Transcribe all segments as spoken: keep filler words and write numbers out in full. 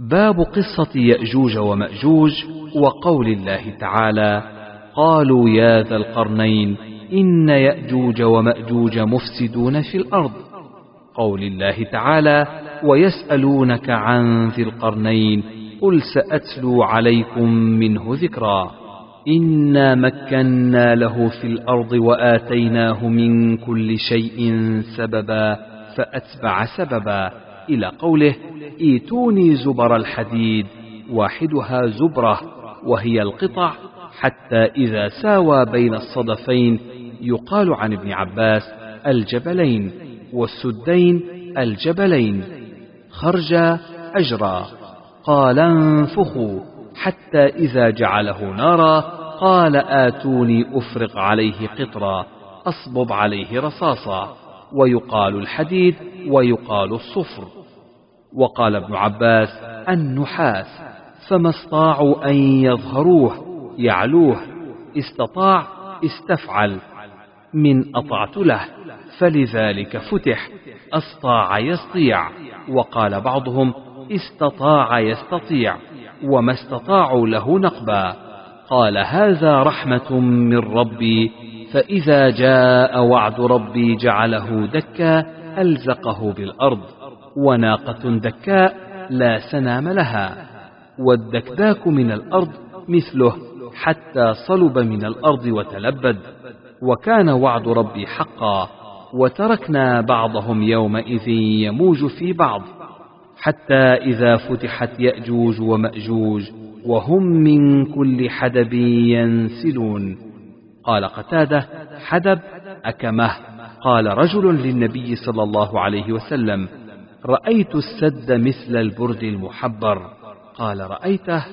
باب قصة يأجوج ومأجوج وقول الله تعالى: قالوا يا ذا القرنين إن يأجوج ومأجوج مفسدون في الأرض. قول الله تعالى: ويسألونك عن ذي القرنين قل سأتلو عليكم منه ذكرا. إنا مكنا له في الأرض وآتيناه من كل شيء سببا فأتبع سببا، إلى قوله: إيتوني زبر الحديد، واحدها زبرة وهي القطع، حتى إذا ساوى بين الصدفين، يقال عن ابن عباس: الجبلين، والسدين الجبلين. خرج أجرى. قال: انفخوا، حتى إذا جعله نارا قال: آتوني أفرغ عليه قطرا، أصبب عليه رصاصا. ويقال الحديد ويقال الصفر. وقال ابن عباس: النحاس، فما استطاعوا أن يظهروه يعلوه، استطاع استفعل من أطعت له، فلذلك فتح أسطاع يسطيع. وقال بعضهم: استطاع يستطيع، وما استطاعوا له نقبا. قال: هذا رحمة من ربي، فإذا جاء وعد ربي جعله دكا ألزقه بالأرض. وناقة دكاء لا سنام لها، والدكداك من الأرض مثله، حتى صلب من الأرض وتلبد. وكان وعد ربي حقا، وتركنا بعضهم يومئذ يموج في بعض، حتى إذا فتحت يأجوج ومأجوج وهم من كل حدب ينسلون. قال قتادة: حدب أكمه. قال رجل للنبي صلى الله عليه وسلم: رأيت السد مثل البرد المحبر. قال: رأيته؟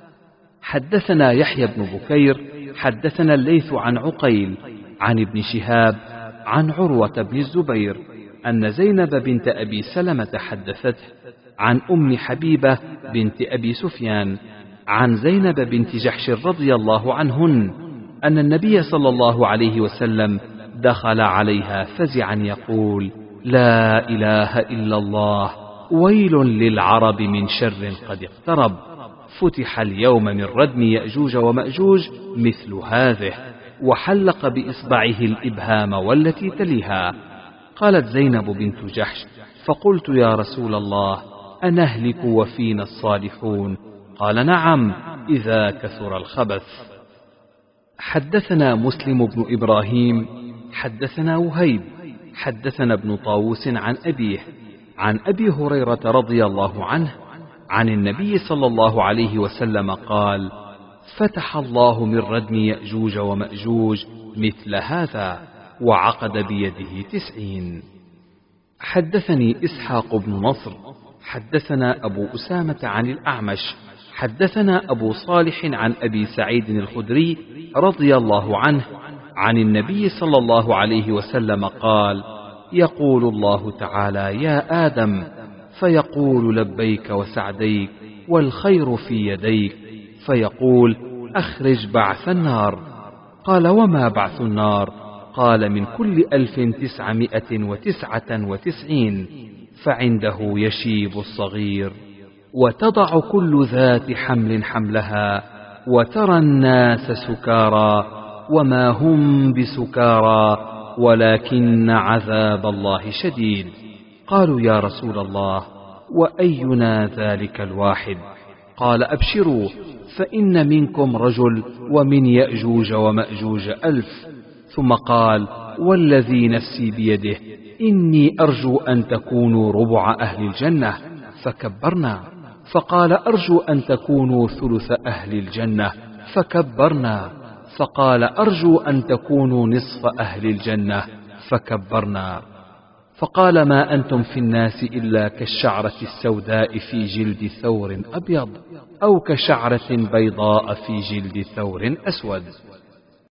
حدثنا يحيى بن بكير حدثنا الليث عن عقيل عن ابن شهاب عن عروة بن الزبير أن زينب بنت أبي سلمة حدثته عن أم حبيبة بنت أبي سفيان عن زينب بنت جحش رضي الله عنهن أن النبي صلى الله عليه وسلم دخل عليها فزعا يقول: لا إله إلا الله، ويل للعرب من شر قد اقترب. فتح اليوم من ردم يأجوج ومأجوج مثل هذه، وحلق بإصبعه الإبهام والتي تليها. قالت زينب بنت جحش: فقلت يا رسول الله أنهلك وفينا الصالحون؟ قال: نعم، إذا كثر الخبث. حدثنا مسلم بن إبراهيم حدثنا وهيب حدثنا ابن طاووس عن أبيه عن أبي هريرة رضي الله عنه عن النبي صلى الله عليه وسلم قال: فتح الله من ردم يأجوج ومأجوج مثل هذا، وعقد بيده تسعين. حدثني إسحاق بن نصر حدثنا أبو أسامة عن الأعمش حدثنا أبو صالح عن أبي سعيد الخدري رضي الله عنه عن النبي صلى الله عليه وسلم قال: يقول الله تعالى: يا آدم، فيقول: لبيك وسعديك، والخير في يديك. فيقول: أخرج بعث النار. قال: وما بعث النار؟ قال: من كل ألف تسعمائة وتسعة وتسعين، فعنده يشيب الصغير، وتضع كل ذات حمل حملها، وترى الناس سكارى وما هم بسكارى ولكن عذاب الله شديد. قالوا: يا رسول الله، وأينا ذلك الواحد؟ قال: أبشروا، فإن منكم رجل ومن يأجوج ومأجوج ألف. ثم قال: والذي نفسي بيده إني أرجو أن تكونوا ربع أهل الجنة. فكبرنا. فقال: أرجو أن تكونوا ثلث أهل الجنة. فكبرنا. فقال: أرجو أن تكونوا نصف أهل الجنة. فكبرنا. فقال: ما أنتم في الناس إلا كالشعرة السوداء في جلد ثور أبيض، أو كشعرة بيضاء في جلد ثور أسود.